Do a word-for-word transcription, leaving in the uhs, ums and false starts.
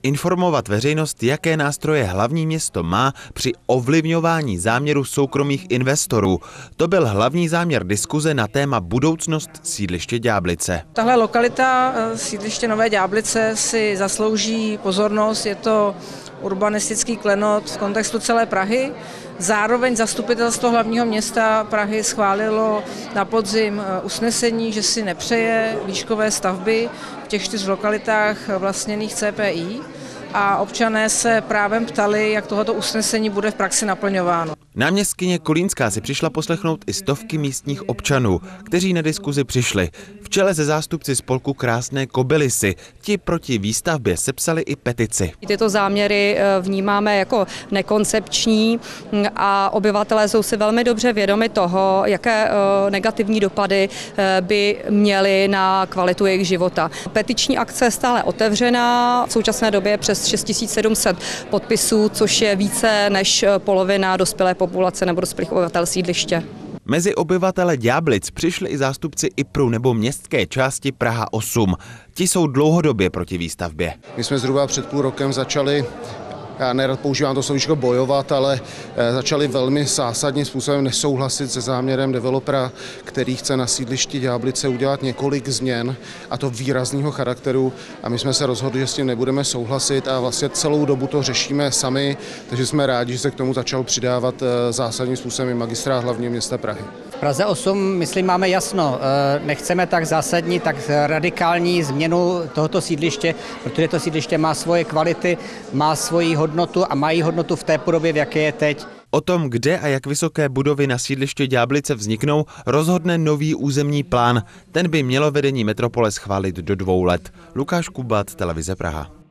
informovat veřejnost, jaké nástroje hlavní město má při ovlivňování záměru soukromých investorů. To byl hlavní záměr diskuze na téma budoucnost sídliště Ďáblice. Tahle lokalita, sídliště Nové Ďáblice, si zaslouží pozornost. Je to urbanistický klenot v kontextu celé Prahy. Zároveň zastupitelstvo hlavního města Prahy schválilo na podzim usnesení, že si nepřeje výškové stavby v těch čtyř lokalitách vlastněných C P I a občané se právem ptali, jak tohoto usnesení bude v praxi naplňováno. Náměstkyně Kolínská si přišla poslechnout i stovky místních občanů, kteří na diskuzi přišli. V čele se zástupci spolku Krásné Kobylisy. Ti proti výstavbě sepsali i petici. Tyto záměry vnímáme jako nekoncepční a obyvatelé jsou si velmi dobře vědomi toho, jaké negativní dopady by měly na kvalitu jejich života. Petiční akce je stále otevřená, v současné době přes šest tisíc sedm set podpisů, což je více než polovina dospělé populace nebo dospělých obyvatel sídliště. Mezi obyvatele Ďáblic přišli i zástupci I P R U nebo městské části Praha osm. Ti jsou dlouhodobě proti výstavbě. My jsme zhruba před půl rokem začali, já nerad používám to slovíčko bojovat, ale začali velmi zásadním způsobem nesouhlasit se záměrem developera, který chce na sídlišti Ďáblice udělat několik změn, a to výrazného charakteru, a my jsme se rozhodli, že s tím nebudeme souhlasit a vlastně celou dobu to řešíme sami, takže jsme rádi, že se k tomu začal přidávat zásadním způsobem i magistrát hlavního města Prahy. V Praze osm, myslím, máme jasno. Nechceme tak zásadní, tak radikální změnu tohoto sídliště, protože to sídliště má svoje kvality, má svoji hodnotu a mají hodnotu v té podobě, v jaké je teď. O tom, kde a jak vysoké budovy na sídliště Ďáblice vzniknou, rozhodne nový územní plán. Ten by mělo vedení metropole schválit do dvou let. Lukáš Kubat, Televize Praha.